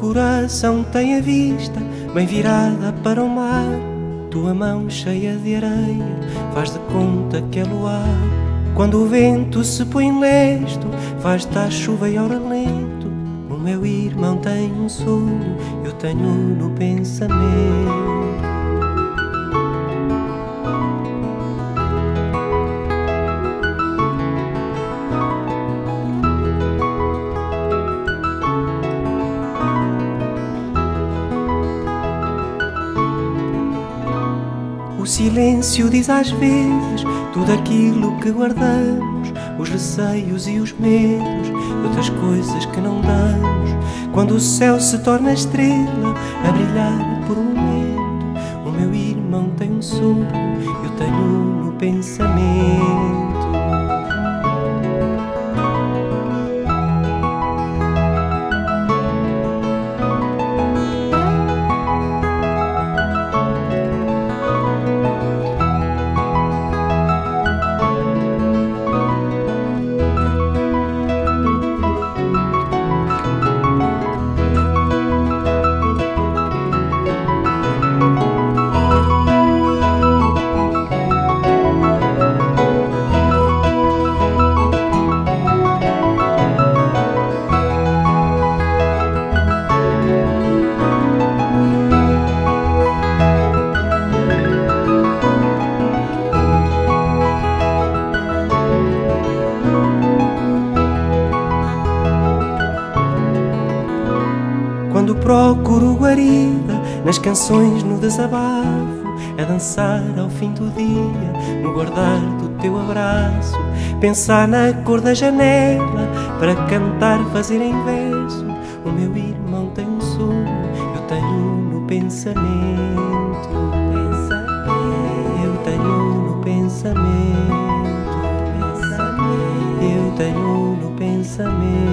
coração tem a vista bem virada para o mar. Tua mão cheia de areia faz de conta que é luar. Quando o vento se põe lesto, faz-te a chuva e ao relento. O meu irmão tem um sonho, eu tenho no pensamento. O silêncio diz às vezes tudo aquilo que guardamos, os receios e os medos, outras coisas que não damos. Quando o céu se torna estrela a brilhar por um momento, o meu irmão tem um sonho, eu tenho no pensamento. Quando procuro guarida nas canções, no desabafo, a dançar ao fim do dia, no guardar do teu abraço, pensar na cor da janela para cantar, fazer em verso. O meu irmão tem um sonho, eu tenho no pensamento. Eu tenho no pensamento. Eu tenho no pensamento.